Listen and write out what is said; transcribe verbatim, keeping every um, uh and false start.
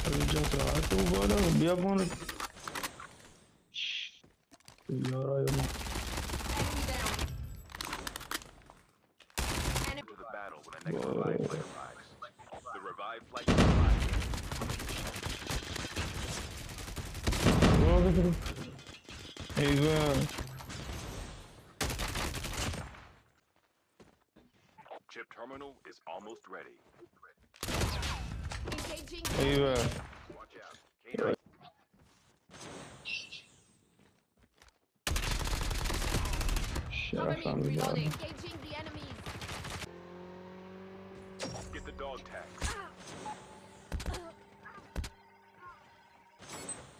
Ele já tá, tu bora, bia bora. Yara yana. To the battle when the next revive flight arrives. The revive flight is arriving. Bora, hey, man. Chip terminal is almost ready. Engaging. Hey, man. Watch out. K nine. Shit, Cover I me. found the body. Reloading. Engaging